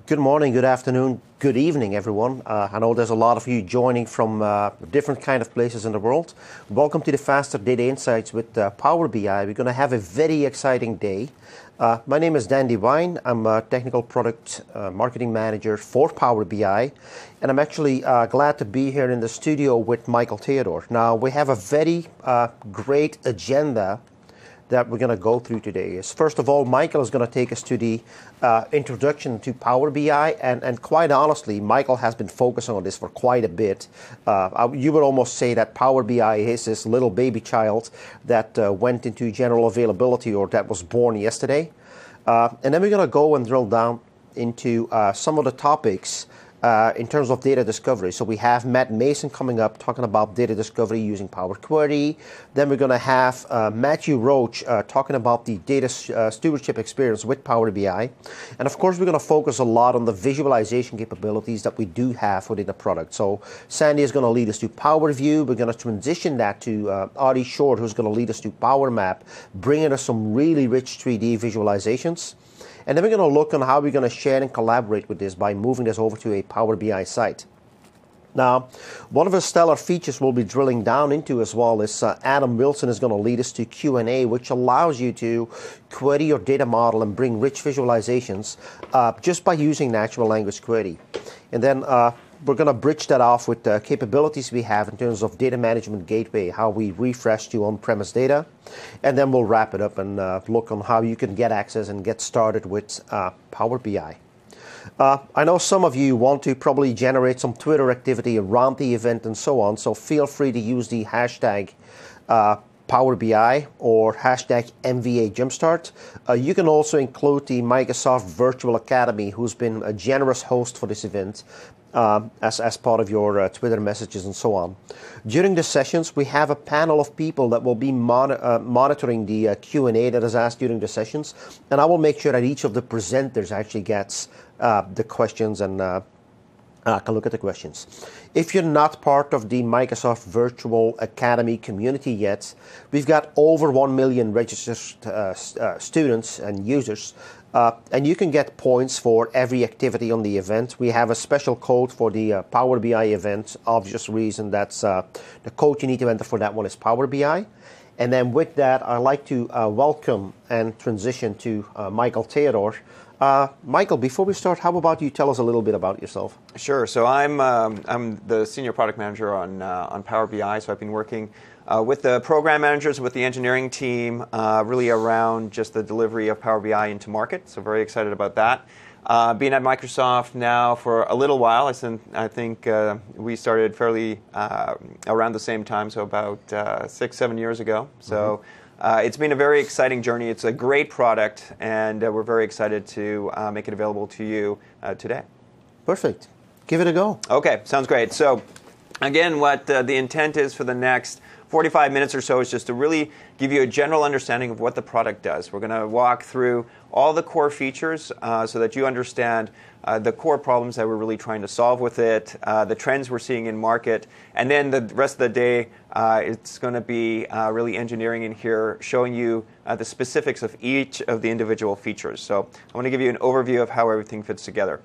Good morning, good afternoon, good evening, everyone. I know there's a lot of you joining from different kind of places in the world. Welcome to the Faster Data Insights with Power BI. We're going to have a very exciting day. My name is Dan Devine. I'm a Technical Product Marketing Manager for Power BI. And I'm actually glad to be here in the studio with Michael Theodore. Now, we have a very great agenda that we're going to go through today. First of all, Michael is going to take us to the introduction to Power BI, and quite honestly, Michael has been focusing on this for quite a bit. You would almost say that Power BI is this little baby child that went into general availability or that was born yesterday. And then we're going to go and drill down into some of the topics in terms of data discovery. So we have Matt Mason coming up talking about data discovery using Power Query. Then we're going to have Matthew Roach talking about the data stewardship experience with Power BI. And of course, we're going to focus a lot on the visualization capabilities that we do have within the product. So Sandy is going to lead us to Power View. We're going to transition that to Audie Short, who's going to lead us to Power Map, bringing us some really rich 3D visualizations. And then we're going to look on how we're going to share and collaborate with this by moving this over to a Power BI site. Now, one of the stellar features we'll be drilling down into as well is Adam Wilson is going to lead us to Q&A, which allows you to query your data model and bring rich visualizations just by using natural language query. And then we're going to bridge that off with the capabilities we have in terms of data management gateway, how we refresh to on-premise data. And then we'll wrap it up and look on how you can get access and get started with Power BI. I know some of you want to probably generate some Twitter activity around the event and so on, so feel free to use the hashtag Power BI or hashtag MVA Jumpstart. You can also include the Microsoft Virtual Academy, who's been a generous host for this event, as part of your Twitter messages and so on. During the sessions, we have a panel of people that will be monitoring the Q&A that is asked during the sessions, and I will make sure that each of the presenters actually gets the questions and can look at the questions. If you're not part of the Microsoft Virtual Academy community yet, we've got over 1 million registered students and users. And you can get points for every activity on the event. We have a special code for the Power BI event. Obvious reason, that's the code you need to enter for that one is Power BI. And then with that, I'd like to welcome and transition to Michael Theodore. Michael, before we start, how about you tell us a little bit about yourself? Sure. So I'm the senior product manager on Power BI. So I've been working with the program managers, with the engineering team, really around just the delivery of Power BI into market. So very excited about that. Being at Microsoft now for a little while, I think we started fairly around the same time, so about 6-7 years ago. So it's been a very exciting journey. It's a great product, and we're very excited to make it available to you today. Perfect. Give it a go. Okay, sounds great. So again, what the intent is for the next 45 minutes or so is just to really give you a general understanding of what the product does. We're going to walk through all the core features so that you understand the core problems that we're really trying to solve with it, the trends we're seeing in market, and then the rest of the day it's going to be really engineering in here, showing you the specifics of each of the individual features. So I want to give you an overview of how everything fits together.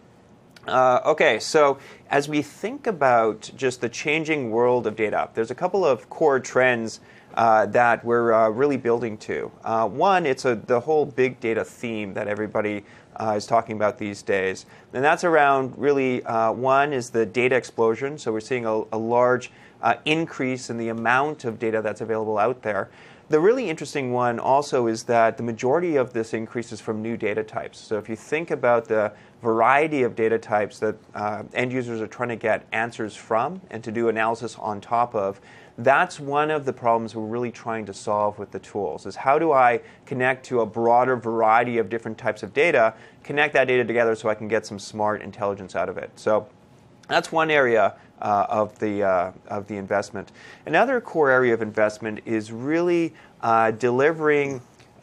Okay, so as we think about just the changing world of data, there's a couple of core trends that we're really building to. One, it's the whole big data theme that everybody is talking about these days. And that's around really, one is the data explosion. So we're seeing a large increase in the amount of data that's available out there. The really interesting one also is that the majority of this increase is from new data types. So if you think about the variety of data types that end users are trying to get answers from and to do analysis on top of, that's one of the problems we're really trying to solve with the tools, is how do I connect to a broader variety of different types of data, connect that data together so I can get some smart intelligence out of it. So that's one area of the investment. Another core area of investment is really delivering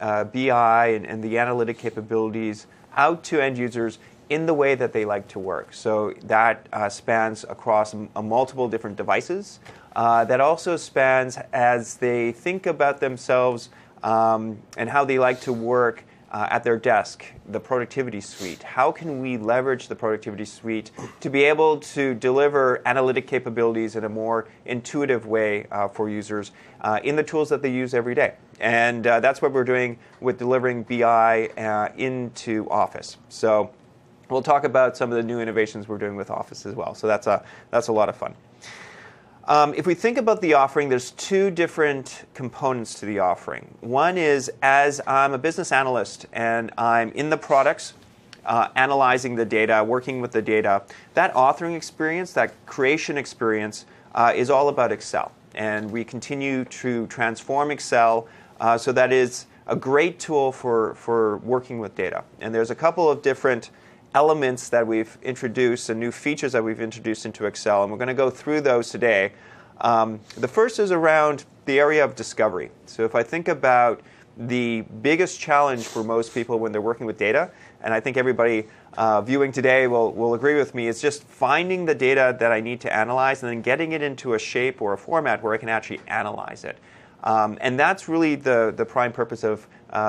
BI and the analytic capabilities out to end users in the way that they like to work. So that spans across multiple different devices. That also spans as they think about themselves and how they like to work at their desk, the productivity suite. How can we leverage the productivity suite to be able to deliver analytic capabilities in a more intuitive way for users in the tools that they use every day? And that's what we're doing with delivering BI into Office. So we'll talk about some of the new innovations we're doing with Office as well. So that's a lot of fun. If we think about the offering, there's two different components to the offering. One is, as I'm a business analyst and I'm in the products, analyzing the data, working with the data, that authoring experience, that creation experience, is all about Excel. And we continue to transform Excel so that is a great tool for working with data. And there's a couple of different elements that we've introduced and new features that we've introduced into Excel, and we're going to go through those today. The first is around the area of discovery. So if I think about the biggest challenge for most people when they're working with data, and I think everybody viewing today will agree with me, is just finding the data that I need to analyze and then getting it into a shape or a format where I can actually analyze it. And that's really the prime purpose of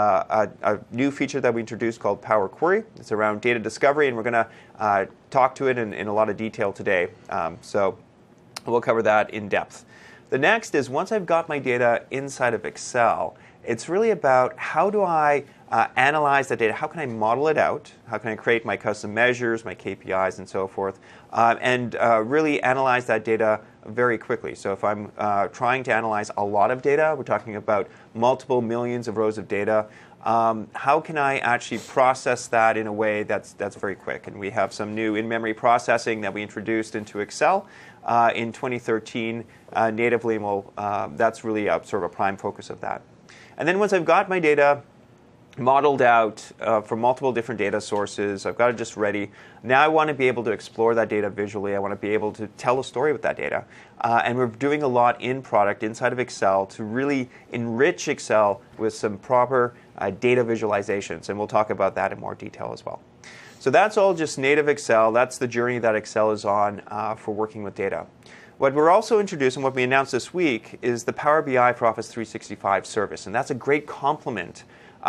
a new feature that we introduced called Power Query. It's around data discovery, and we're going to talk to it in a lot of detail today. So we'll cover that in depth. The next is, once I've got my data inside of Excel, it's really about how do I analyze the data? How can I model it out? How can I create my custom measures, my KPIs, and so forth, and really analyze that data very quickly. So if I'm trying to analyze a lot of data, we're talking about multiple millions of rows of data, how can I actually process that in a way that's very quick? And we have some new in-memory processing that we introduced into Excel in 2013 natively, and that's really sort of a prime focus of that. And then once I've got my data modeled out from multiple different data sources, I've got it just ready. Now I want to be able to explore that data visually. I want to be able to tell a story with that data. And we're doing a lot in product inside of Excel to really enrich Excel with some proper data visualizations. And we'll talk about that in more detail as well. So that's all just native Excel. That's the journey that Excel is on for working with data. What we're also introducing, what we announced this week, is the Power BI for Office 365 service. And that's a great complement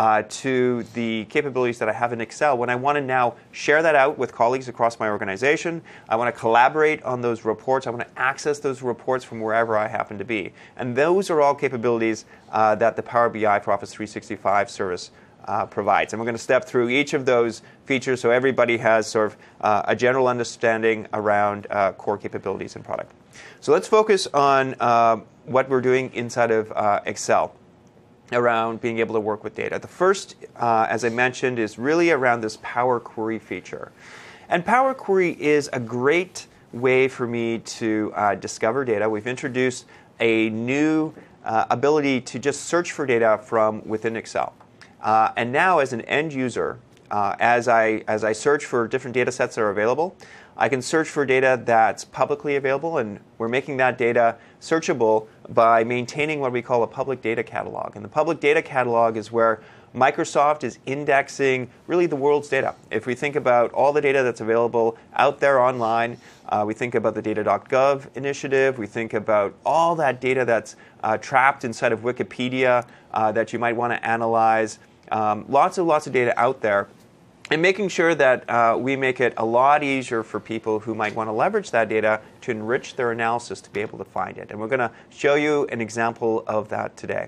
to the capabilities that I have in Excel when I want to now share that out with colleagues across my organization. I want to collaborate on those reports. I want to access those reports from wherever I happen to be. And those are all capabilities that the Power BI for Office 365 service provides. And we're going to step through each of those features so everybody has sort of a general understanding around core capabilities in product. So let's focus on what we're doing inside of Excel around being able to work with data. The first, as I mentioned, is really around this Power Query feature. And Power Query is a great way for me to discover data. We've introduced a new ability to just search for data from within Excel. And now, as an end user, as I search for different data sets that are available, I can search for data that's publicly available, and we're making that data searchable by maintaining what we call a public data catalog. And the public data catalog is where Microsoft is indexing really the world's data. If we think about all the data that's available out there online, we think about the data.gov initiative, we think about all that data that's trapped inside of Wikipedia that you might want to analyze, lots of data out there. And making sure that we make it a lot easier for people who might want to leverage that data to enrich their analysis to be able to find it. And we're going to show you an example of that today.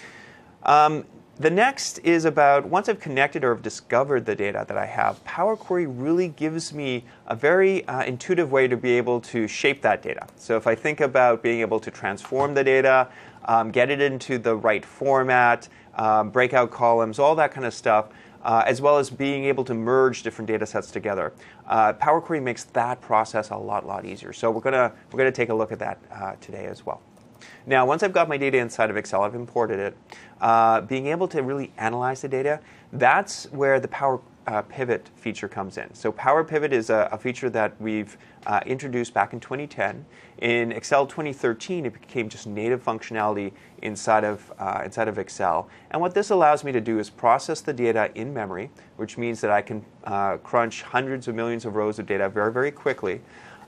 The next is about, once I've connected or have discovered the data that I have, Power Query really gives me a very intuitive way to be able to shape that data. So if I think about being able to transform the data, get it into the right format, breakout columns, all that kind of stuff, as well as being able to merge different data sets together. Power Query makes that process a lot easier. So we're gonna take a look at that today as well. Now, once I've got my data inside of Excel, I've imported it, being able to really analyze the data, that's where the Power Pivot feature comes in. So Power Pivot is a feature that we've introduced back in 2010. In Excel 2013, it became just native functionality inside of Excel. And what this allows me to do is process the data in memory, which means that I can crunch hundreds of millions of rows of data very quickly.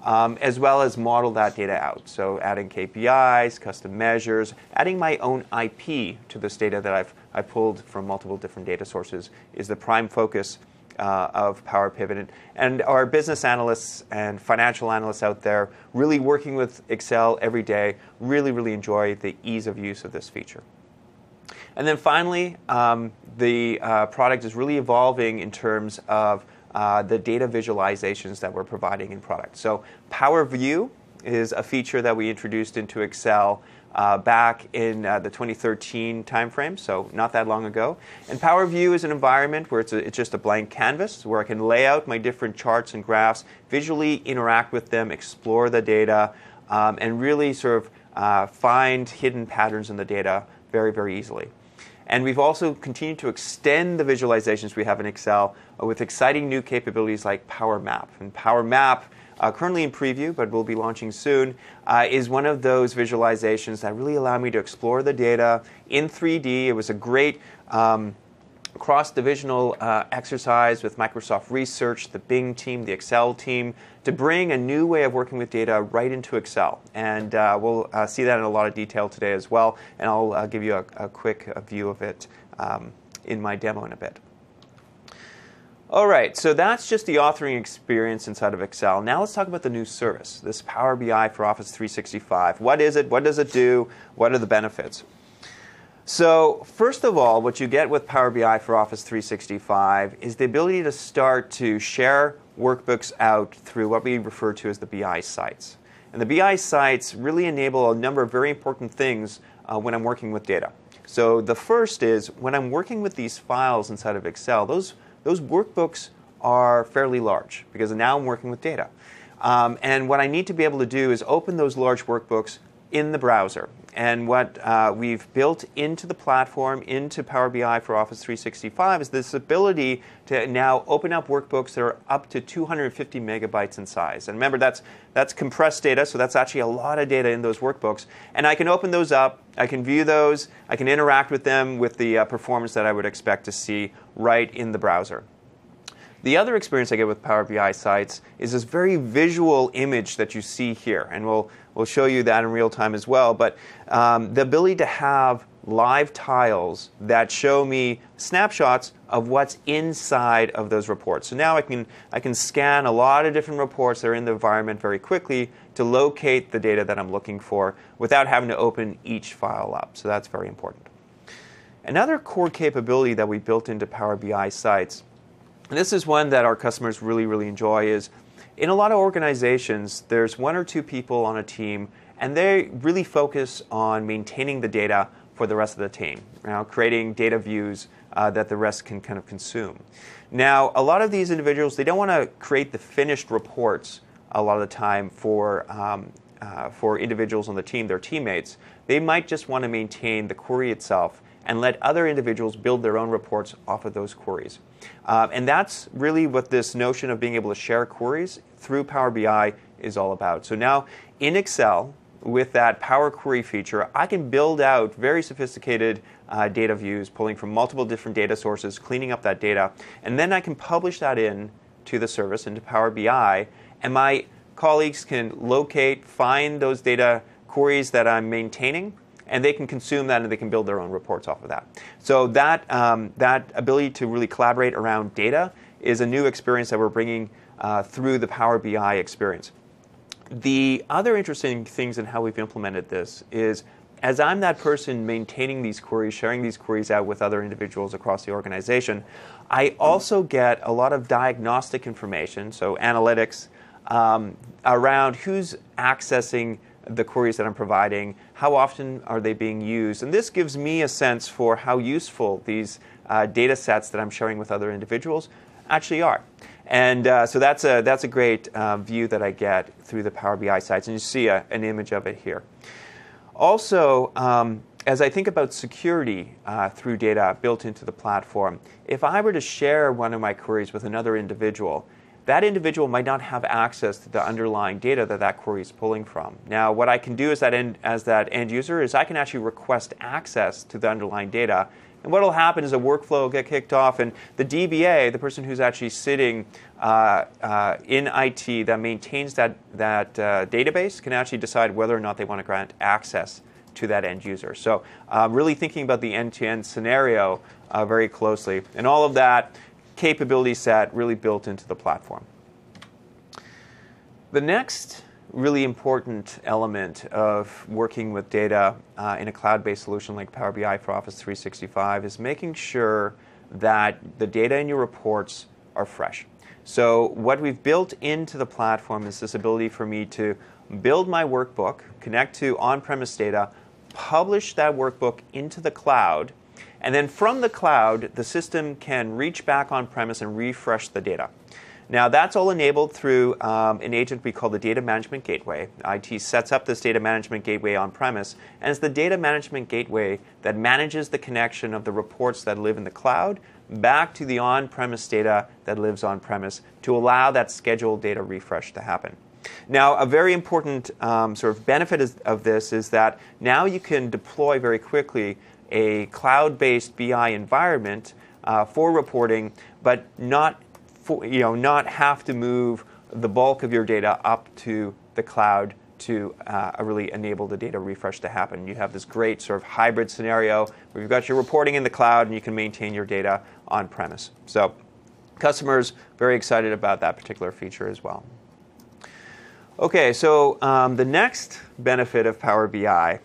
as well as model that data out. So adding KPIs, custom measures, adding my own IP to this data that I've pulled from multiple different data sources is the prime focus of Power Pivot. And our business analysts and financial analysts out there really working with Excel every day really enjoy the ease of use of this feature. And then finally, the product is really evolving in terms of the data visualizations that we're providing in product. So Power View is a feature that we introduced into Excel back in the 2013 timeframe, so not that long ago. And Power View is an environment where it's just a blank canvas where I can lay out my different charts and graphs, visually interact with them, explore the data, and really sort of find hidden patterns in the data very easily. And we've also continued to extend the visualizations we have in Excel with exciting new capabilities like Power Map. And Power Map, currently in preview, but will be launching soon, is one of those visualizations that really allow me to explore the data in 3D. It was a great cross-divisional exercise with Microsoft Research, the Bing team, the Excel team, to bring a new way of working with data right into Excel. And we'll see that in a lot of detail today as well, and I'll give you a quick view of it in my demo in a bit. All right, so that's just the authoring experience inside of Excel. Now let's talk about the new service, this Power BI for Office 365. What is it? What does it do? What are the benefits? So first of all, what you get with Power BI for Office 365 is the ability to start to share workbooks out through what we refer to as the BI sites. And the BI sites really enable a number of very important things when I'm working with data. So the first is when I'm working with these files inside of Excel, those workbooks are fairly large because now I'm working with data. And what I need to be able to do is open those large workbooks in the browser. And what we've built into the platform, into Power BI for Office 365, is this ability to now open up workbooks that are up to 250 megabytes in size. And remember, that's compressed data, so that's actually a lot of data in those workbooks. And I can open those up, I can view those, I can interact with them with the performance that I would expect to see right in the browser. The other experience I get with Power BI sites is this very visual image that you see here, and we'll show you that in real time as well. But the ability to have live tiles that show me snapshots of what's inside of those reports. So now I can scan a lot of different reports that are in the environment very quickly to locate the data that I'm looking for without having to open each file up. So that's very important. Another core capability that we built into Power BI sites, and this is one that our customers really enjoy, is in a lot of organizations, there's one or two people on a team, and they really focus on maintaining the data for the rest of the team, creating data views that the rest can kind of consume. Now, a lot of these individuals, they don't want to create the finished reports a lot of the time for individuals on the team, their teammates. They might just want to maintain the query itself and let other individuals build their own reports off of those queries. And that's really what this notion of being able to share queries through Power BI is all about. So now in Excel, with that Power Query feature, I can build out very sophisticated data views, pulling from multiple different data sources, cleaning up that data, and then I can publish that in to the service, into Power BI, and my colleagues can locate, find those data queries that I'm maintaining, and they can consume that and they can build their own reports off of that. So that ability to really collaborate around data is a new experience that we're bringing through the Power BI experience. The other interesting things in how we've implemented this is, as I'm that person maintaining these queries, sharing these queries out with other individuals across the organization, I also get a lot of diagnostic information, so analytics, around who's accessing the queries that I'm providing, how often are they being used. And this gives me a sense for how useful these data sets that I'm sharing with other individuals actually are. And so that's a great view that I get through the Power BI sites. And you see an image of it here. Also, as I think about security through data built into the platform, if I were to share one of my queries with another individual, that individual might not have access to the underlying data that query is pulling from. Now, what I can do as that end user is I can actually request access to the underlying data And what will happen is a workflow will get kicked off, and the DBA, the person who's actually sitting in IT that maintains that database, can actually decide whether or not they want to grant access to that end user. So really thinking about the end-to-end scenario very closely. And all of that capability set really built into the platform. The next really important element of working with data in a cloud-based solution like Power BI for Office 365 is making sure that the data in your reports are fresh. So what we've built into the platform is this ability for me to build my workbook, connect to on-premise data, publish that workbook into the cloud, and then from the cloud, the system can reach back on-premise and refresh the data. Now, that's all enabled through an agent we call the Data Management Gateway. IT sets up this Data Management Gateway on-premise, and it's the Data Management Gateway that manages the connection of the reports that live in the cloud back to the on-premise data that lives on-premise to allow that scheduled data refresh to happen. Now, a very important sort of benefit of this is that now you can deploy very quickly a cloud-based BI environment for reporting, but not have to move the bulk of your data up to the cloud to really enable the data refresh to happen. You have this great sort of hybrid scenario where you've got your reporting in the cloud and you can maintain your data on-premise. So customers very excited about that particular feature as well. Okay, so the next benefit of Power BI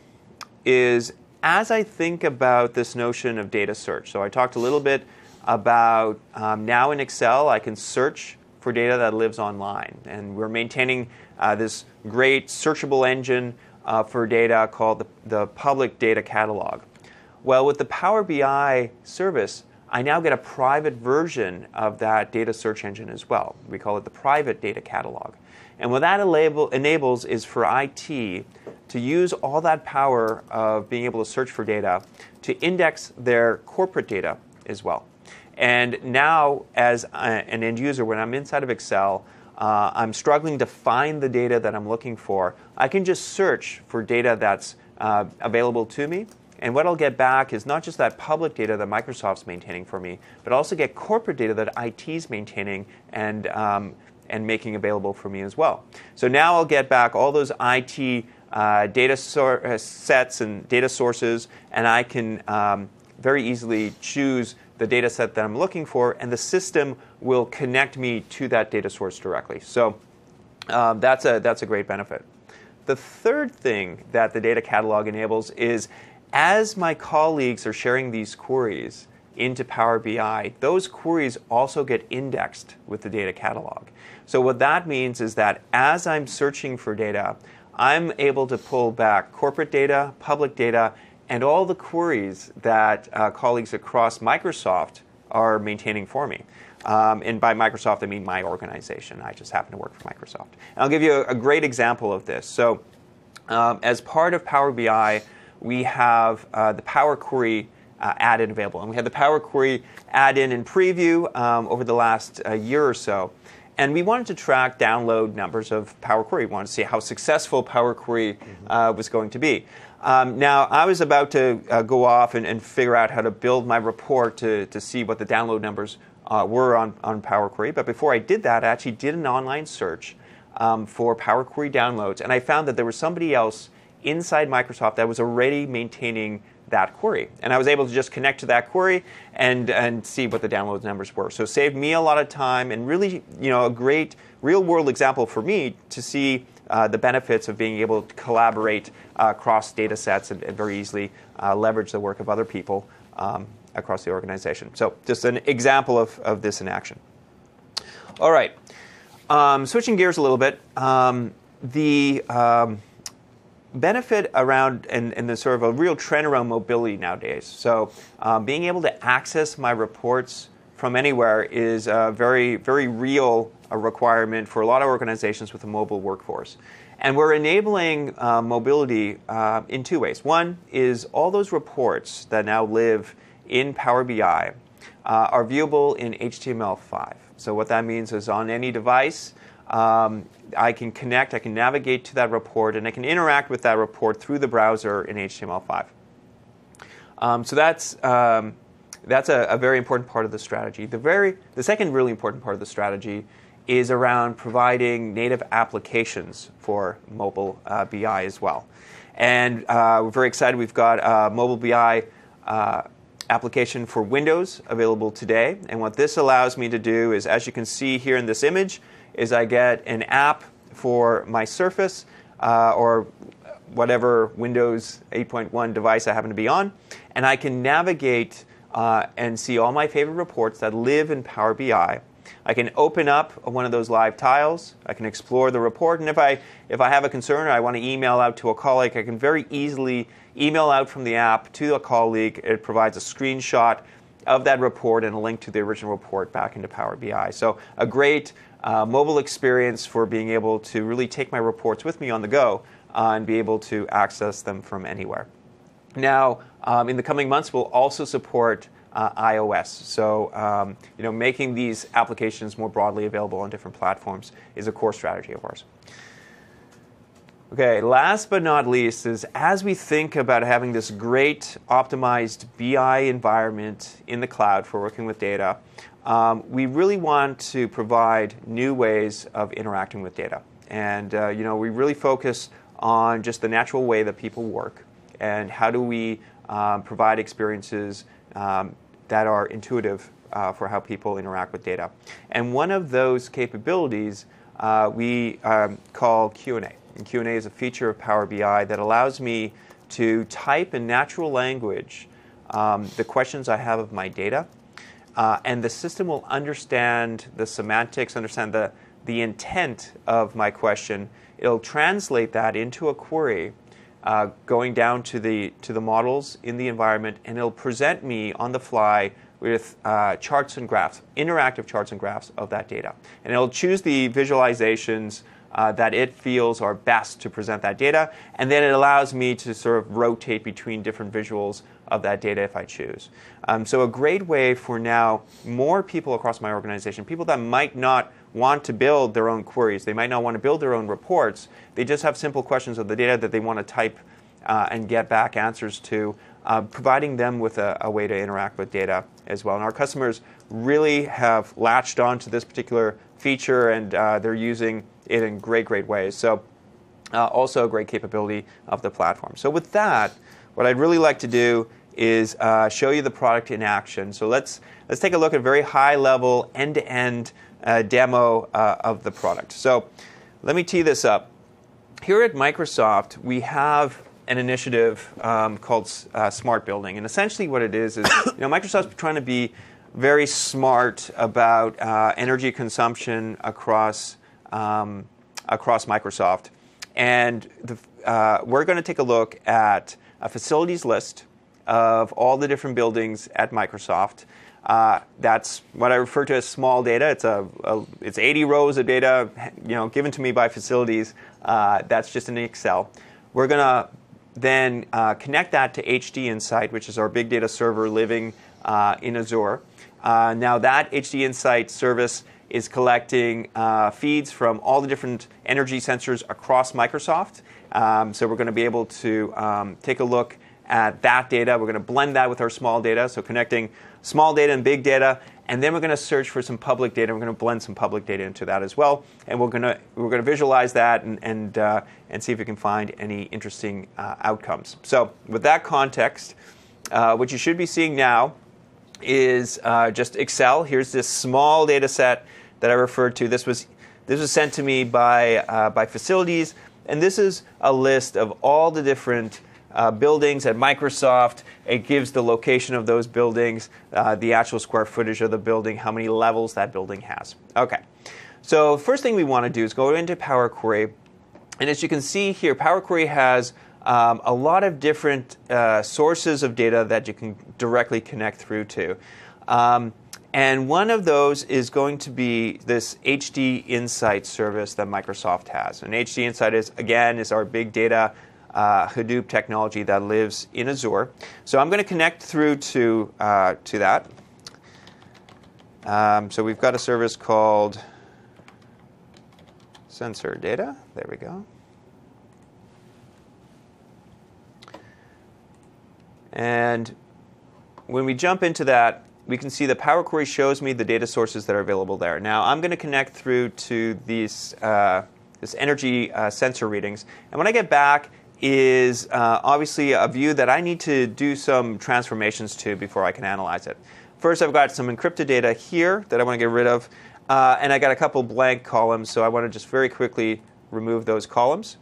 is as I think about this notion of data search. So I talked a little bit about now in Excel, I can search for data that lives online. And we're maintaining this great searchable engine for data called the Public Data Catalog. Well, with the Power BI service, I now get a private version of that data search engine as well. We call it the Private Data Catalog. And what that enables is for IT to use all that power of being able to search for data to index their corporate data as well. And now, as an end user, when I'm inside of Excel, I'm struggling to find the data that I'm looking for. I can just search for data that's available to me. And what I'll get back is not just that public data that Microsoft's maintaining for me, but also get corporate data that IT's maintaining and making available for me as well. So now I'll get back all those IT data sets and data sources, and I can very easily choose the data set that I'm looking for, and the system will connect me to that data source directly. So that's a great benefit. The third thing that the data catalog enables is as my colleagues are sharing these queries into Power BI, those queries also get indexed with the data catalog. So what that means is that as I'm searching for data, I'm able to pull back corporate data, public data, and all the queries that colleagues across Microsoft are maintaining for me. And by Microsoft, I mean my organization. I just happen to work for Microsoft. And I'll give you a great example of this. So as part of Power BI, we have the Power Query add-in available. And we had the Power Query add-in in preview over the last year or so. And we wanted to track download numbers of Power Query. We wanted to see how successful Power Query was going to be. Now, I was about to go off and figure out how to build my report to see what the download numbers were on Power Query. But before I did that, I actually did an online search for Power Query downloads. And I found that there was somebody else inside Microsoft that was already maintaining that query. And I was able to just connect to that query and see what the download numbers were. So it saved me a lot of time and really, a great real-world example for me to see the benefits of being able to collaborate across data sets and very easily leverage the work of other people across the organization. So just an example of this in action. All right. Switching gears a little bit, the benefit around and the sort of a real trend around mobility nowadays. So being able to access my reports from anywhere is a very, very real requirement for a lot of organizations with a mobile workforce. And we're enabling mobility in two ways. One is all those reports that now live in Power BI are viewable in HTML5. So what that means is on any device, I can connect, I can navigate to that report, and I can interact with that report through the browser in HTML5. So that's that's a very important part of the strategy. The second really important part of the strategy is around providing native applications for mobile BI as well. And we're very excited. We've got a mobile BI application for Windows available today. And what this allows me to do is, as you can see here in this image, is I get an app for my Surface or whatever Windows 8.1 device I happen to be on, and I can navigate and see all my favorite reports that live in Power BI. I can open up one of those live tiles. I can explore the report, and if I have a concern or I want to email out to a colleague, I can very easily email out from the app to a colleague. It provides a screenshot of that report and a link to the original report back into Power BI. So a great mobile experience for being able to really take my reports with me on the go and be able to access them from anywhere. Now, in the coming months, we'll also support iOS. So, making these applications more broadly available on different platforms is a core strategy of ours. Okay, last but not least is as we think about having this great optimized BI environment in the cloud for working with data, we really want to provide new ways of interacting with data. And, we really focus on just the natural way that people work and how do we provide experiences that are intuitive for how people interact with data. And one of those capabilities we call Q&A. And Q&A is a feature of Power BI that allows me to type in natural language the questions I have of my data, and the system will understand the semantics, understand the intent of my question. It'll translate that into a query going down to the models in the environment, and it'll present me on the fly with charts and graphs, interactive charts and graphs of that data. And it'll choose the visualizations that it feels are best to present that data, and then it allows me to sort of rotate between different visuals of that data if I choose. So a great way for now more people across my organization, people that might not want to build their own queries, they might not want to build their own reports, they just have simple questions of the data that they want to type and get back answers to, providing them with a way to interact with data as well. And our customers really have latched on to this particular feature, and they're using it in great ways. So also a great capability of the platform. So with that, what I'd really like to do is show you the product in action. So let's take a look at a very high level end-to-end demo of the product. So let me tee this up. Here at Microsoft, we have an initiative called Smart Building. And essentially what it is Microsoft's trying to be very smart about energy consumption across Microsoft. And we're going to take a look at a facilities list of all the different buildings at Microsoft. That's what I refer to as small data. It's 80 rows of data, given to me by facilities. That's just in Excel. We're going to then connect that to HD Insight, which is our big data server living in Azure. Now that HD Insight service is collecting feeds from all the different energy sensors across Microsoft. So we're going to be able to take a look at that data. We're going to blend that with our small data, so connecting small data and big data, and then we're going to search for some public data. We're going to blend some public data into that as well, and we're going to visualize that and see if we can find any interesting outcomes. So with that context, what you should be seeing now is just Excel. Here's this small data set that I referred to. This was sent to me by facilities, and this is a list of all the different buildings at Microsoft. It gives the location of those buildings, the actual square footage of the building, how many levels that building has. Okay, so first thing we want to do is go into Power Query, and as you can see here, Power Query has a lot of different sources of data that you can directly connect through to. And one of those is going to be this HD Insight service that Microsoft has. And HD Insight is our big data Hadoop technology that lives in Azure. So I'm going to connect through to that. So we've got a service called Sensor Data. There we go. And when we jump into that, we can see the Power Query shows me the data sources that are available there. Now, I'm going to connect through to these this energy sensor readings. And when I get back is obviously a view that I need to do some transformations to before I can analyze it. First, I've got some encrypted data here that I want to get rid of. And I got a couple blank columns, so I want to just very quickly remove those columns.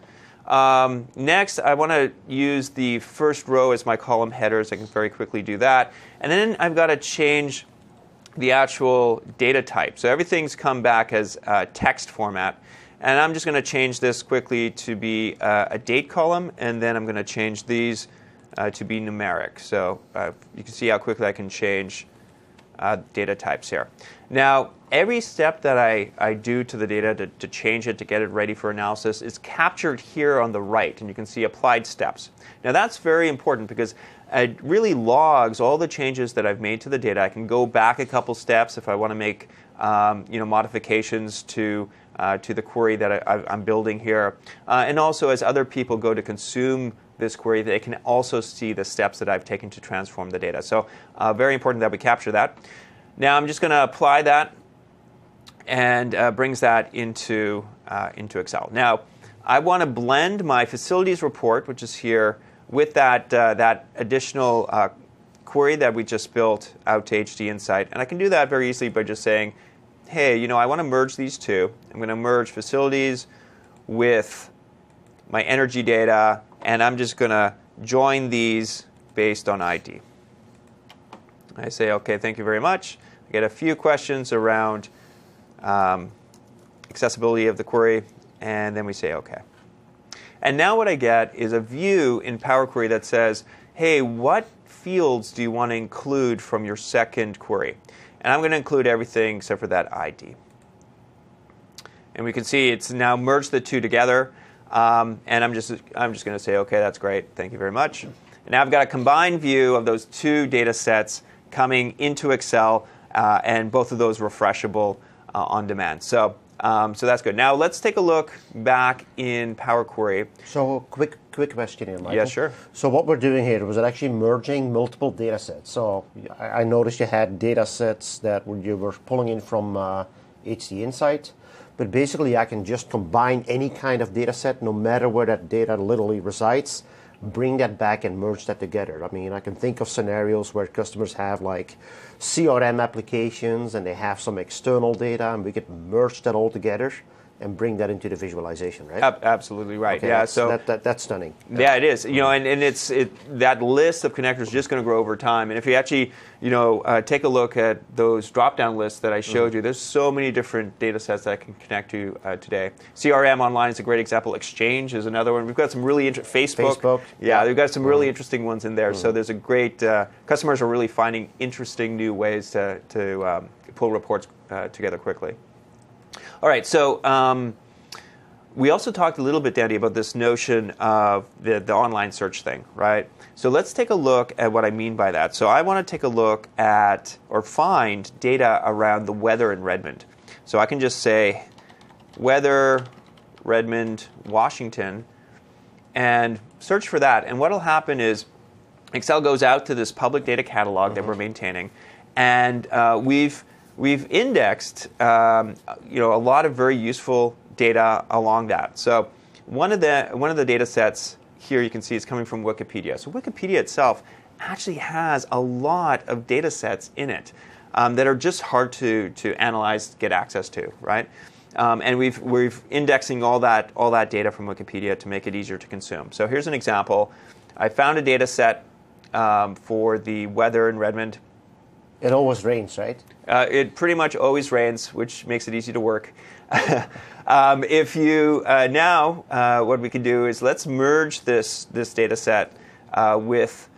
Next, I want to use the first row as my column headers. I can very quickly do that. And then I've got to change the actual data type. So everything's come back as text format. And I'm just going to change this quickly to be a date column, and then I'm going to change these to be numeric. So you can see how quickly I can change data types here. Now, every step that I do to the data to change it, to get it ready for analysis, is captured here on the right, and you can see applied steps. Now, that's very important because it really logs all the changes that I've made to the data. I can go back a couple steps if I want to make modifications to the query that I'm building here. And also, as other people go to consume this query, they can also see the steps that I've taken to transform the data. So very important that we capture that. Now I'm just going to apply that, and brings that into Excel. Now I want to blend my facilities report, which is here, with that additional query that we just built out to HD Insight. And I can do that very easily by just saying, hey, I want to merge these two. I'm going to merge facilities with my energy data, and I'm just going to join these based on ID. I say, OK, thank you very much. I get a few questions around accessibility of the query, and then we say OK. And now what I get is a view in Power Query that says, hey, what fields do you want to include from your second query? And I'm going to include everything except for that ID. And we can see it's now merged the two together. And I'm just going to say, OK, that's great. Thank you very much. And now I've got a combined view of those two data sets coming into Excel, and both of those refreshable on demand. So that's good. Now let's take a look back in Power Query. So quick question here, Michael. Yeah, sure. So what we're doing here, was it actually merging multiple data sets? So I noticed you had data sets that you were pulling in from HD Insight. But basically, I can just combine any kind of data set, no matter where that data literally resides, bring that back and merge that together. I mean, I can think of scenarios where customers have like CRM applications and they have some external data, and we could merge that all together and bring that into the visualization, right? Absolutely right. Okay, yeah, that's stunning. Yeah, it is. And it's that list of connectors is just going to grow over time. And if you actually, take a look at those drop-down lists that I showed you, there's so many different data sets that I can connect to today. CRM Online is a great example. Exchange is another one. We've got some really interesting Facebook. Yeah, we've got some really interesting ones in there. So there's a great customers are really finding interesting new ways to pull reports together quickly. All right, so we also talked a little bit, Dandy, about this notion of the online search thing, right? So let's take a look at what I mean by that. So I want to take a look at or find data around the weather in Redmond. So I can just say weather, Redmond, Washington, and search for that. And what will happen is Excel goes out to this public data catalog that we're maintaining, and we've indexed a lot of very useful data along that. So one of the data sets here you can see is coming from Wikipedia. So Wikipedia itself actually has a lot of data sets in it that are just hard to analyze, get access to, right? And we've indexing all that data from Wikipedia to make it easier to consume. So here's an example. I found a data set for the weather in Redmond. It always rains, right? It pretty much always rains, which makes it easy to work. If you what we can do is let's merge this data set with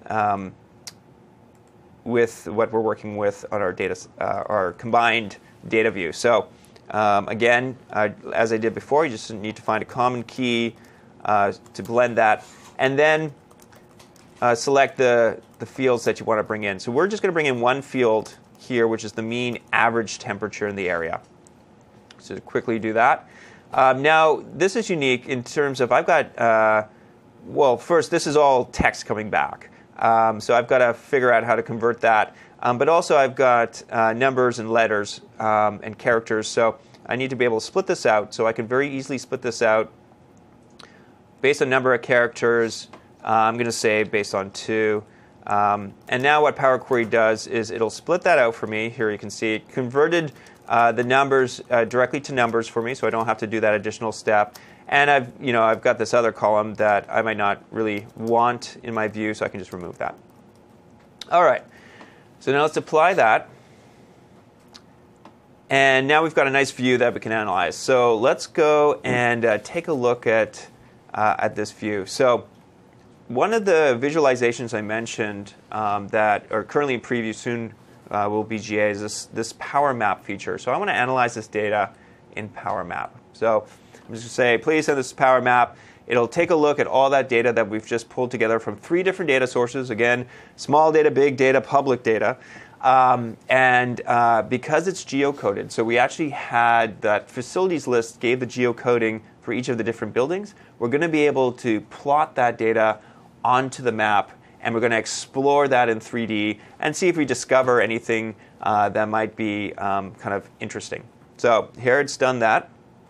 what we're working with on our our combined data view. So again, as I did before, you just need to find a common key to blend that, and then select the fields that you want to bring in. So we're just going to bring in one field here, which is the mean average temperature in the area. So to quickly do that. Now, this is unique in terms of I've got, first, this is all text coming back. So I've got to figure out how to convert that. But also I've got numbers and letters and characters. So I need to be able to split this out. So I can very easily split this out based on number of characters. I'm going to say based on 2. And now what Power Query does is it'll split that out for me. Here you can see it converted the numbers directly to numbers for me, so I don't have to do that additional step. And I've got this other column that I might not really want in my view, so I can just remove that. All right. So now let's apply that. And now we've got a nice view that we can analyze. So let's go and take a look at this view. So one of the visualizations I mentioned that are currently in preview, soon will be GA, is this Power Map feature. So I want to analyze this data in Power Map. So I'm just going to say, please send this Power Map. It'll take a look at all that data that we've just pulled together from 3 different data sources. Again, small data, big data, public data. Because it's geocoded, so we actually had that facilities list gave the geocoding for each of the different buildings. We're going to be able to plot that data onto the map, and we're going to explore that in 3D and see if we discover anything that might be kind of interesting. So here it's done that.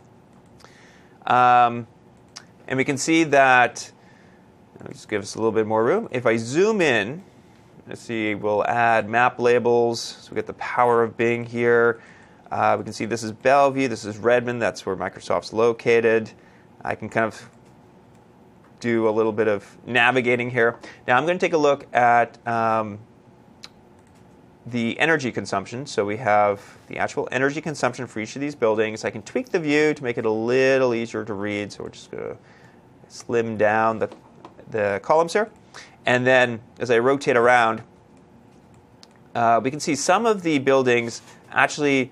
And we can see that, just give us a little bit more room. If I zoom in, let's see, we'll add map labels. So we get the power of Bing here. We can see this is Bellevue, this is Redmond, that's where Microsoft's located. I can kind of do a little bit of navigating here. Now I'm going to take a look at the energy consumption. So we have the actual energy consumption for each of these buildings. I can tweak the view to make it a little easier to read. So we're just going to slim down the columns here. And then as I rotate around, we can see some of the buildings actually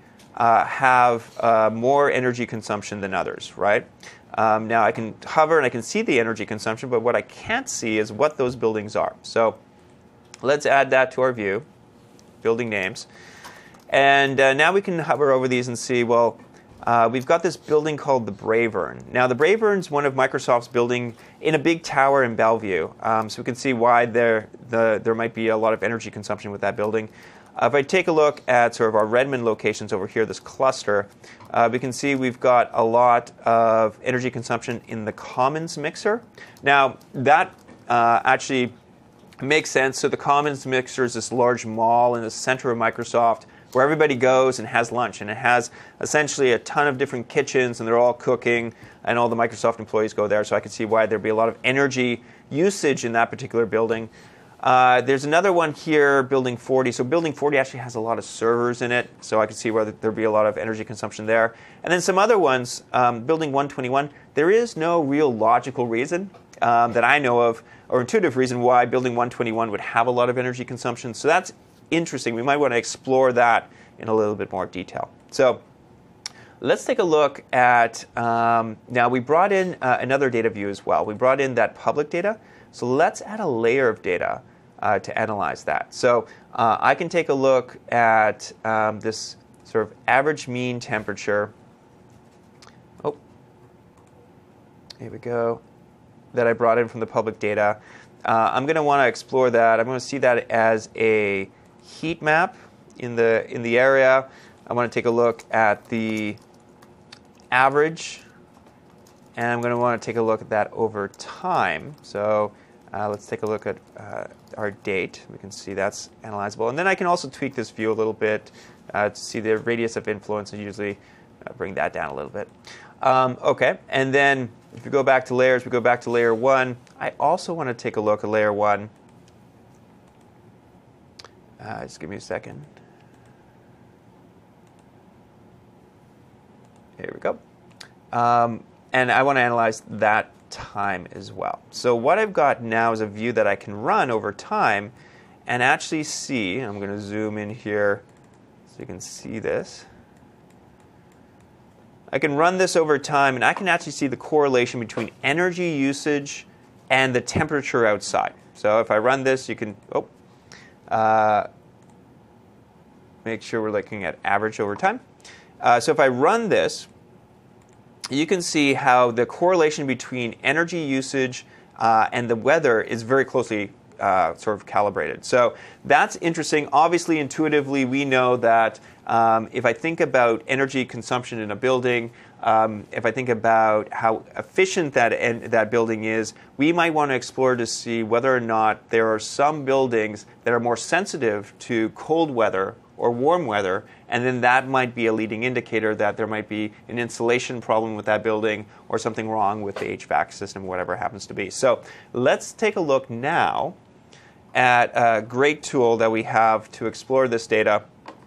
have more energy consumption than others, right? Now I can hover and I can see the energy consumption, but what I can't see is what those buildings are. So let's add that to our view, building names. And now we can hover over these and see, well, we've got this building called the Bravern. Now the Bravern's one of Microsoft's building in a big tower in Bellevue. So we can see why there might be a lot of energy consumption with that building. If I take a look at sort of our Redmond locations over here, this cluster, we can see we've got a lot of energy consumption in the Commons mixer. Now, that actually makes sense. So the Commons mixer is this large mall in the center of Microsoft where everybody goes and has lunch. And it has essentially a ton of different kitchens, and they're all cooking, and all the Microsoft employees go there. So I can see why there'd be a lot of energy usage in that particular building. There's another one here, Building 40. So Building 40 actually has a lot of servers in it, so I can see where there'd be a lot of energy consumption there. And then some other ones, Building 121, there is no real logical reason that I know of, or intuitive reason why Building 121 would have a lot of energy consumption. So that's interesting. We might want to explore that in a little bit more detail. So let's take a look at, now we brought in another data view as well. We brought in that public data. So let's add a layer of data to analyze that. So I can take a look at this sort of average mean temperature. Oh, here we go. That I brought in from the public data. I'm going to want to explore that. I'm going to see that as a heat map in the area. I want to take a look at the average, and I'm going to want to take a look at that over time. So let's take a look at our date. We can see that's analyzable. And then I can also tweak this view a little bit to see the radius of influence, and usually bring that down a little bit. OK, and then if we go back to layers, we go back to layer 1. I also want to take a look at layer 1. Just give me a second. Here we go. And I want to analyze that time as well. So what I've got now is a view that I can run over time and actually see. I'm going to zoom in here so you can see this. I can run this over time, and I can actually see the correlation between energy usage and the temperature outside. So if I run this, you can make sure we're looking at average over time. So if I run this, you can see how the correlation between energy usage and the weather is very closely sort of calibrated. So that's interesting. Obviously, intuitively, we know that if I think about energy consumption in a building, if I think about how efficient that building is, we might want to explore to see whether or not there are some buildings that are more sensitive to cold weather or warm weather, and then that might be a leading indicator that there might be an insulation problem with that building or something wrong with the HVAC system, whatever it happens to be. So let's take a look now at a great tool that we have to explore this data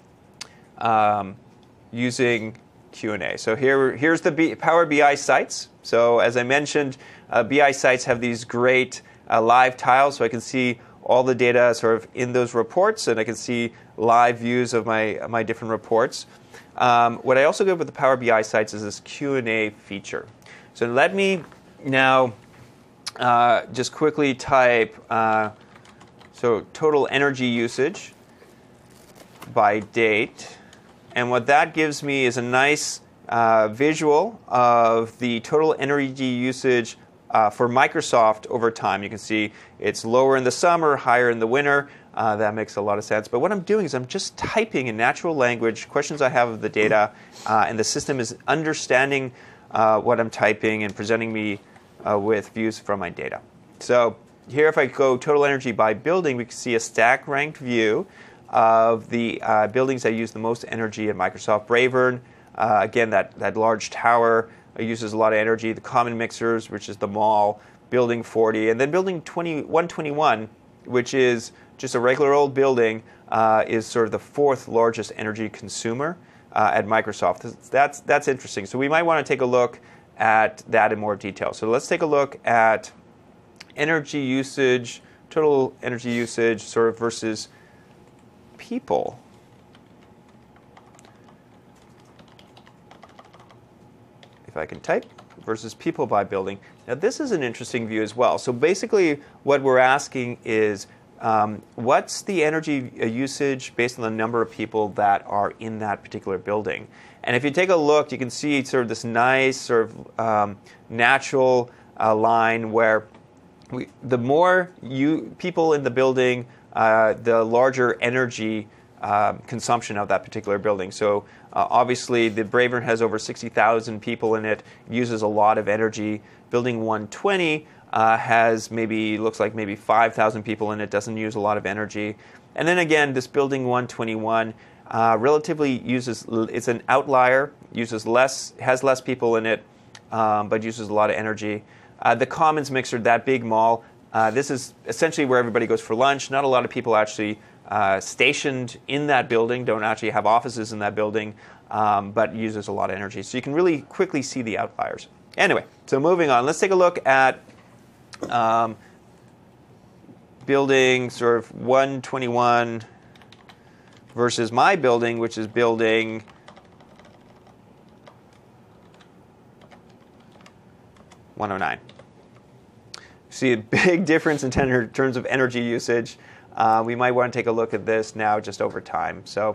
using Q&A. So here's the Power BI sites. So as I mentioned, BI sites have these great live tiles, so I can see all the data sort of in those reports, and I can see live views of my different reports. What I also get with the Power BI sites is this Q&A feature. So let me now just quickly type so total energy usage by date. And what that gives me is a nice visual of the total energy usage for Microsoft over time. You can see it's lower in the summer, higher in the winter. That makes a lot of sense. But what I'm doing is I'm just typing in natural language questions I have of the data, and the system is understanding what I'm typing and presenting me with views from my data. So here, if I go total energy by building, we can see a stack ranked view of the buildings that use the most energy at Microsoft. Bravern, again, that large tower uses a lot of energy. The Common Mixers, which is the mall, Building 40, and then Building 121, which is just a regular old building, is sort of the fourth largest energy consumer at Microsoft. That's interesting. So we might want to take a look at that in more detail. So let's take a look at energy usage, total energy usage, sort of versus people. If I can type, versus people by building. Now this is an interesting view as well. So basically what we're asking is what's the energy usage based on the number of people that are in that particular building? And if you take a look, you can see sort of this nice sort of natural line where the more people in the building, the larger energy consumption of that particular building. So obviously, the Bravern has over 60,000 people in it, uses a lot of energy. Building 120 has looks like maybe 5,000 people in it, doesn't use a lot of energy. And then again, this Building 121 relatively it's an outlier, has less people in it, but uses a lot of energy. The Commons Mixer, that big mall, this is essentially where everybody goes for lunch. Not a lot of people actually stationed in that building, don't actually have offices in that building, but uses a lot of energy. So you can really quickly see the outliers. Anyway, so moving on, let's take a look at building sort of 121 versus my building, which is building 109. See a big difference in terms of energy usage. We might want to take a look at this now just over time. So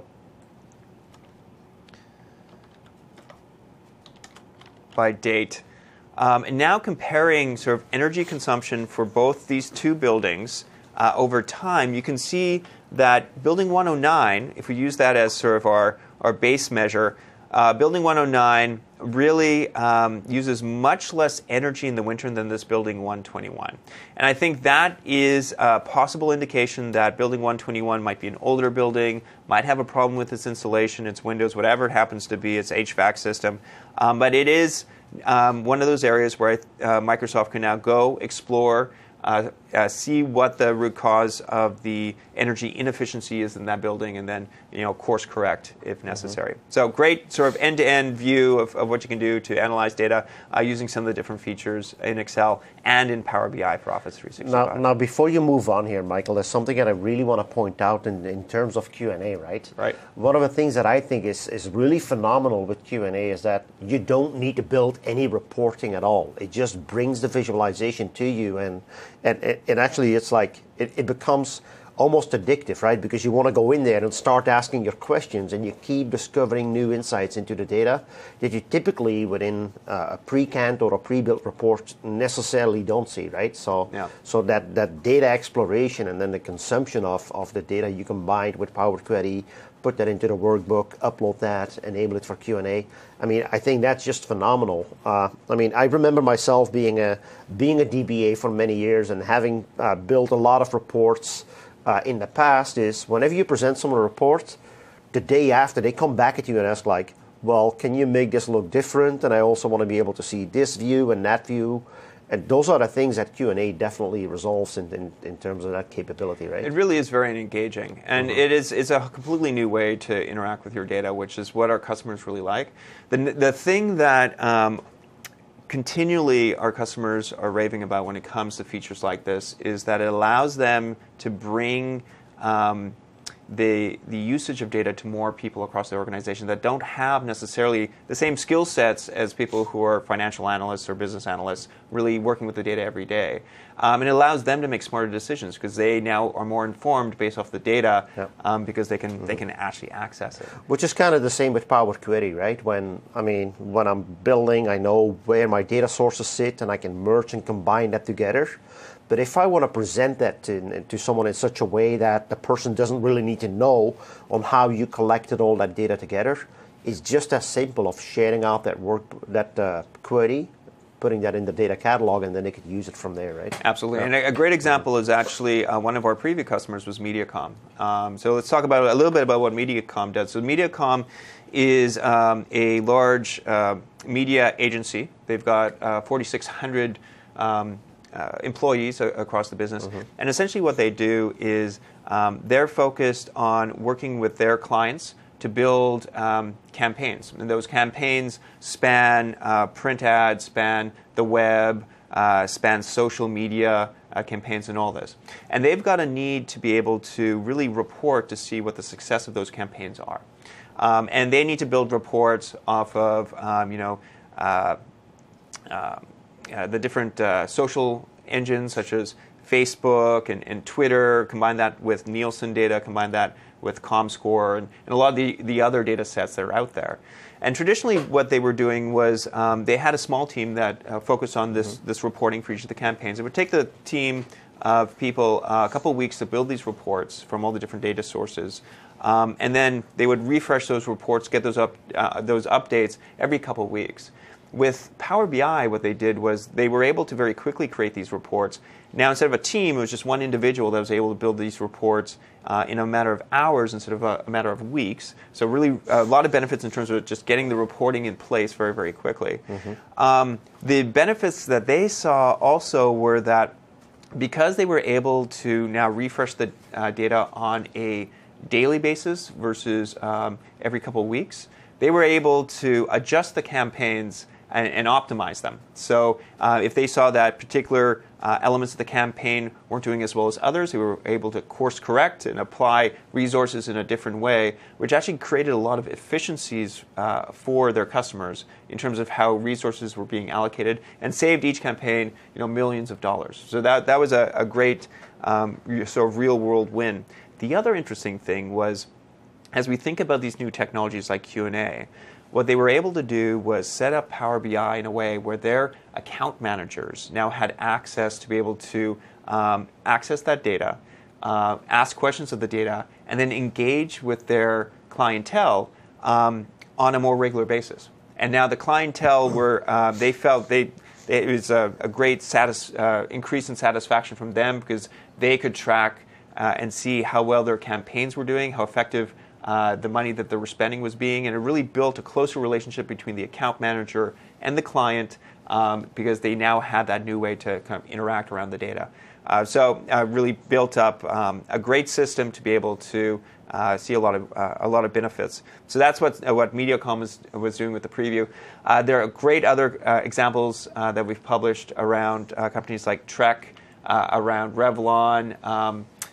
by date. And now comparing sort of energy consumption for both these two buildings over time, you can see that Building 109, if we use that as sort of our base measure, Building 109 really uses much less energy in the winter than this Building 121. And I think that is a possible indication that Building 121 might be an older building, might have a problem with its insulation, its windows, whatever it happens to be, its HVAC system. But it is one of those areas where Microsoft can now go explore, see what the root cause of the energy inefficiency is in that building, and then course correct if necessary. So great sort of end-to-end view of what you can do to analyze data using some of the different features in Excel and in Power BI for Office 365. Now before you move on here, Michael, there's something that I really want to point out in terms of Q&A, right? Right. One of the things that I think is really phenomenal with Q&A is that you don't need to build any reporting at all. It just brings the visualization to you, and actually it's like it becomes almost addictive, right? Because you want to go in there and start asking your questions, and you keep discovering new insights into the data that you typically within a pre-canned or a pre-built report necessarily don't see, right? So, so that data exploration and then the consumption of the data you combined with Power Query, put that into the workbook, upload that, enable it for Q&A. I mean, I think that's just phenomenal. I mean, I remember myself being a DBA for many years and having built a lot of reports in the past. Is whenever you present someone a report, the day after they come back at you and ask like, well, can you make this look different? And I also want to be able to see this view and that view. And those are the things that Q&A definitely resolves in terms of that capability, right? It really is very engaging. And it's a completely new way to interact with your data, which is what our customers really like. The thing that continually our customers are raving about when it comes to features like this is that it allows them to bring the usage of data to more people across the organization that don't have necessarily the same skill sets as people who are financial analysts or business analysts really working with the data every day. And it allows them to make smarter decisions because they now are more informed based off the data because they can actually access it. Which is kind of the same with Power Query, right? When I'm building, I know where my data sources sit and I can merge and combine that together. But if I want to present that to someone in such a way that the person doesn't really need to know on how you collected all that data together, it's just as simple of sharing out that query, putting that in the data catalog, and then they could use it from there, right? Absolutely. And a great example is actually one of our preview customers was Mediacom. So let's talk about a little bit about what Mediacom does. So Mediacom is a large media agency. They've got 4,600 employees across the business. And essentially what they do is they're focused on working with their clients to build campaigns. And those campaigns span print ads, span the web, span social media campaigns and all this. And they've got a need to be able to really report to see what the success of those campaigns are. And they need to build reports off of the different social engines such as Facebook and Twitter, combine that with Nielsen data, combine that with ComScore, and a lot of the other data sets that are out there. And traditionally what they were doing was they had a small team that focused on this reporting for each of the campaigns. It would take the team of people a couple of weeks to build these reports from all the different data sources. And then they would refresh those reports, get those updates every couple of weeks. With Power BI, what they did was they were able to very quickly create these reports. Now, instead of a team, it was just one individual that was able to build these reports in a matter of hours instead of a matter of weeks. So really a lot of benefits in terms of just getting the reporting in place very, very quickly. The benefits that they saw also were that because they were able to now refresh the data on a daily basis versus every couple of weeks, they were able to adjust the campaigns and optimize them. So if they saw that particular elements of the campaign weren't doing as well as others, they were able to course correct and apply resources in a different way, which actually created a lot of efficiencies for their customers in terms of how resources were being allocated and saved each campaign millions of dollars. So that was a great sort of real world win. The other interesting thing was, as we think about these new technologies like Q&A, what they were able to do was set up Power BI in a way where their account managers now had access to be able to access that data, ask questions of the data, and then engage with their clientele on a more regular basis. And now the clientele they felt it was a great increase in satisfaction from them because they could track and see how well their campaigns were doing, how effective the money that they were spending was being, and it really built a closer relationship between the account manager and the client because they now had that new way to kind of interact around the data. So really built up a great system to be able to see a lot of benefits. So that's what Mediacom was doing with the preview. There are great other examples that we've published around companies like Trek, around Revlon.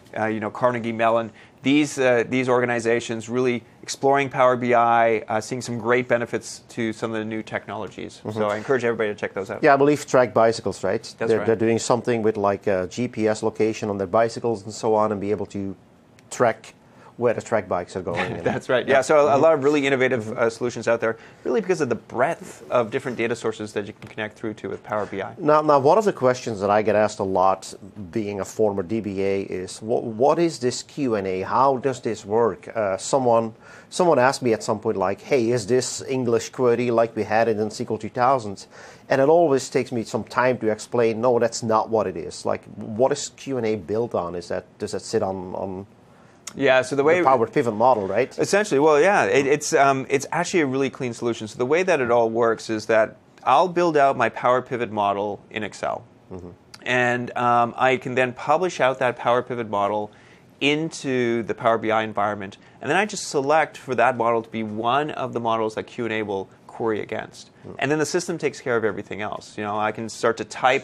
Carnegie Mellon. These organizations really exploring Power BI, seeing some great benefits to some of the new technologies. So I encourage everybody to check those out. Yeah, I believe track bicycles, right? That's right. They're doing something with like a GPS location on their bicycles and so on, and be able to track where the track bikes are going. That's right. Yeah, so a lot of really innovative solutions out there, really because of the breadth of different data sources that you can connect through to with Power BI. Now, one of the questions that I get asked a lot, being a former DBA, is what is this Q&A? How does this work? Someone asked me at some point, like, hey, is this English query like we had it in SQL 2000s? And it always takes me some time to explain, no, that's not what it is. Like, what is Q&A built on? Does that sit on Yeah, so the way Power Pivot model, right? Essentially, well, yeah, it's actually a really clean solution. So the way that it all works is that I'll build out my Power Pivot model in Excel, and I can then publish out that Power Pivot model into the Power BI environment, and then I just select for that model to be one of the models that Q&A will query against, and then the system takes care of everything else. I can start to type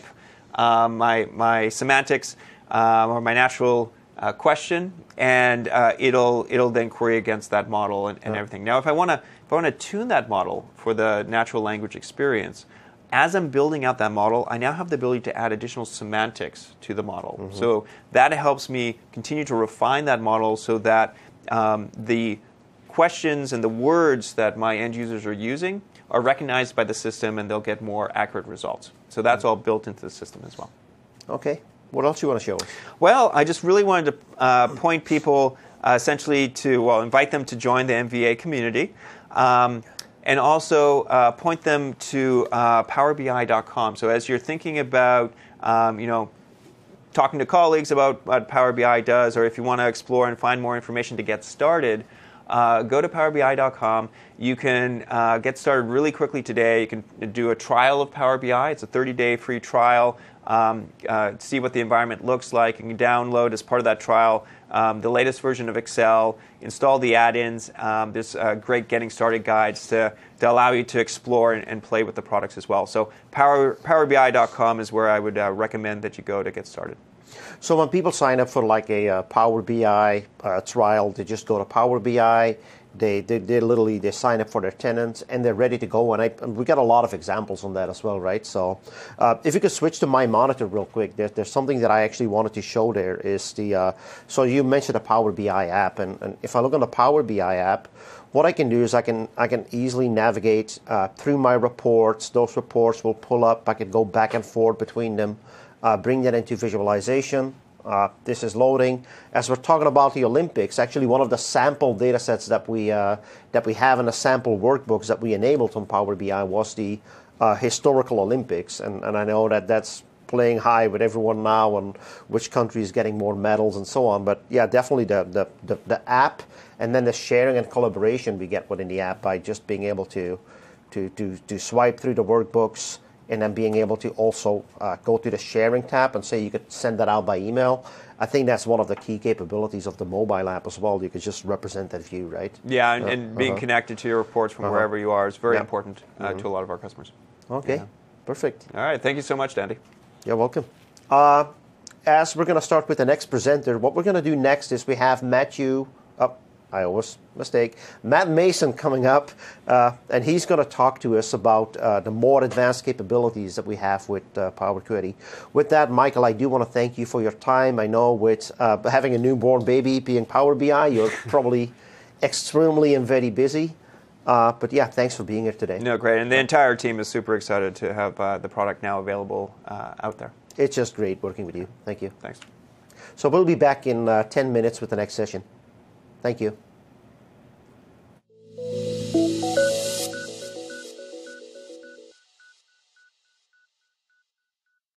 my semantics or my natural question, and it'll then query against that model and everything. Now, if I want to tune that model for the natural language experience, as I'm building out that model, I now have the ability to add additional semantics to the model. So that helps me continue to refine that model so that the questions and the words that my end users are using are recognized by the system, and they'll get more accurate results. So that's all built into the system as well. Okay. What else do you want to show us? Well, I just really wanted to point people essentially to, invite them to join the MVA community, and also point them to PowerBI.com. So as you're thinking about, talking to colleagues about what Power BI does, or if you want to explore and find more information to get started, go to PowerBI.com. You can get started really quickly today. You can do a trial of Power BI. It's a 30-day free trial. See what the environment looks like. You can download as part of that trial the latest version of Excel, install the add-ins. There's great getting started guides to allow you to explore and play with the products as well. So PowerBI.com is where I would recommend that you go to get started. So when people sign up for like a Power BI trial, they just go to Power BI. They literally sign up for their tenants and they're ready to go. And we got a lot of examples on that as well, right? So if you could switch to my monitor real quick, there's something that I actually wanted to show there. Is the so you mentioned the Power BI app, and if I look on the Power BI app, what I can do is I can easily navigate through my reports. Those reports will pull up. I can go back and forth between them, bring that into visualization. This is loading. As we're talking about the Olympics, actually one of the sample data sets that we have in the sample workbooks that we enabled on Power BI was the historical Olympics, and I know that's playing high with everyone now on which country is getting more medals and so on. But yeah, definitely the app, and then the sharing and collaboration we get within the app by just being able to swipe through the workbooks, and then being able to also go to the sharing tab and say you could send that out by email. I think that's one of the key capabilities of the mobile app as well. You could just represent that view, right? Yeah, and being connected to your reports from wherever you are is very important to a lot of our customers. Okay, perfect. All right, thank you so much, Dandy. You're welcome. As we're going to start with the next presenter, what we're going to do next is we have Matt Mason coming up, and he's going to talk to us about the more advanced capabilities that we have with Power Query. With that, Michael, I do want to thank you for your time. I know with having a newborn baby being Power BI, you're probably extremely and very busy. But yeah, thanks for being here today. No, great. And the entire team is super excited to have the product now available out there. It's just great working with you. Thank you. Thanks. So we'll be back in 10 minutes with the next session. Thank you.